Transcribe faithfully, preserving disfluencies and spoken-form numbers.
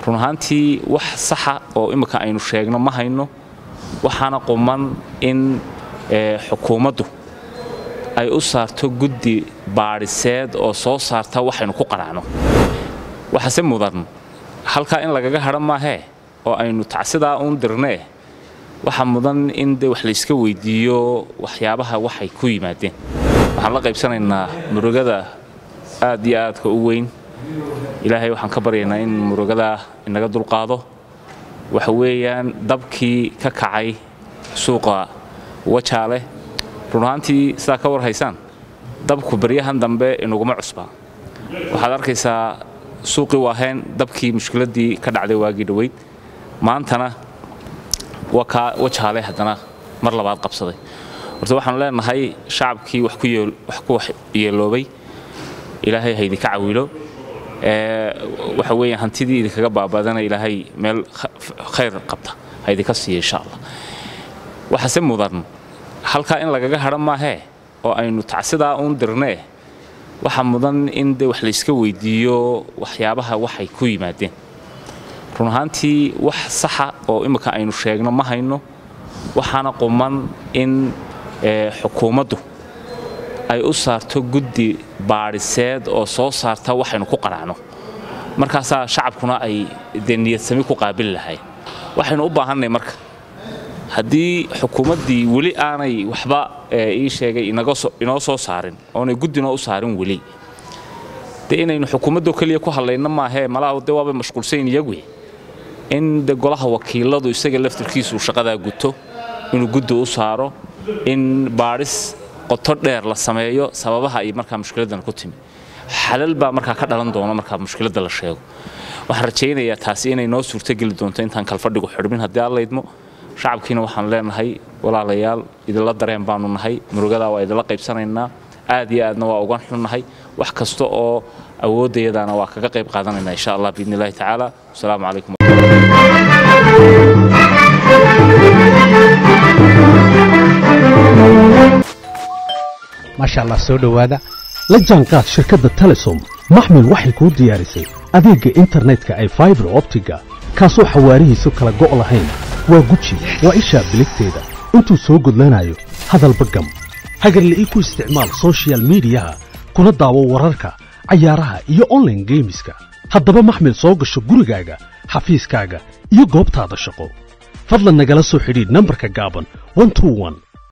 run ahaantii wax saxa oo imika aynu sheegno ma hayno waxaana quman in xukuumaddu ay u saarto guddi baariseed oo soo saarta waxaynu ku qanacno waxa se mudan halka in lagaga haran maahe oo aynu tacsida uun dirnee waxa mudan in de wax la iska weydiiyo waxyaabaha waxay ku yimaadeen waxaan la qaybsanaynaa murugada aad iyo aadka u weyn ilaahay waxaan ka baryaynaa in murugada inaga dulqaado waxa weeyaan dabkii ka kacay suuqa wajaale run ahaantii sidaa ka war haysaan dabku baryahan dambe inaguma cusba waxaad arkaysaa suuqii waaheen dabkii mushkiladii ka dhacday waagii dhaweyd maantana waka wajaale haddana mar labaad qabsaday horta waxaan leenahay shacabkii wax ku yeel wax ku yeeloobay ilaahay haydi ka caawilo ee waxa weeyaan hantidii idinkaga baabadana ilaahay meel khayr qabta haydi ka siiyo insha Allah waxa se mudan halka in lagaga haran maahe oo aynu tacsida uun dirnee waxa mudan in de wax la iska weydiiyo waxyaabaha waxay ku yimaadeen run ahaantii wax saxa oo imika aynu sheegno ma hayno waxaana quman in xukuumaddu ay u saarto guddi baariseed oo soo saarta waxaynu ku qanacno markaasa shacabkuna ay niyad sami ku qaabil lahayn waxaynu u baahanay marka haddii xukuumaddii weli aanay waxba ii sheegay inoo soo saarin oonay guddinoo u saarin weli de inaynu xukuumaddo keliya ku hadlayno maahee malaha de waaba mashquulsayn iyagu in de golaha wakiiladu isaga laftirkiisu shaqadaa guto inuu guddi u saaro in baaris qoto dheer la sameeyo sababaha ay markaa mushkiladan ku timi xalal baa markaa ka dhalan doona markaa mushkilada la sheego waxaan rajaynayaa taasi inay noo suurtageli doonto intaan kalfadhigu xidhmin haddii alla idmo shacabkiina waxaan leenahay walaalayaal idinla dareen baanu nahay murugada waa idinla qaybsanaynaa aad iyo aadna waa uga xunnahay wax kasta oo awoodayadana waa kaga qayb qaadanaynaa insha Allah biidni Ilaahi tacaala assalaamu calaykum ما شاء الله سو دhowaada la jaanqaad shirkadda Telesom maxmil waxay ku diyaarisay adeega internetka ay fiber optiga kaasoo xawaarihiisu kala go' lahayn waa guji waa isha biligteeda intuu soo gudlanayo hadalba gam hagarlii ku isticmaal social media kuna daawo wararka ciyaaraha iyo online gameska haddaba maxmil soo gasho gurigaaga xafiiskaaga iyo goobtaada shaqo fadlan nagala soo xidhiidh nambarka gaaban one two one